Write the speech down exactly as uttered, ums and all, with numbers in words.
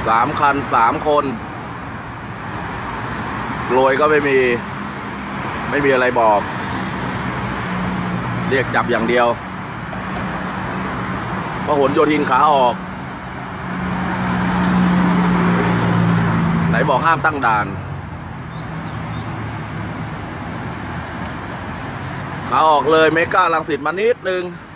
สามคันสามคนโกลยก็ไม่มีไม่มีอะไรบอกเรียกจับอย่างเดียวพหลโยธินขาออกไหนบอกห้ามตั้งด่านขาออกเลยเมการังสิตมานิดนึง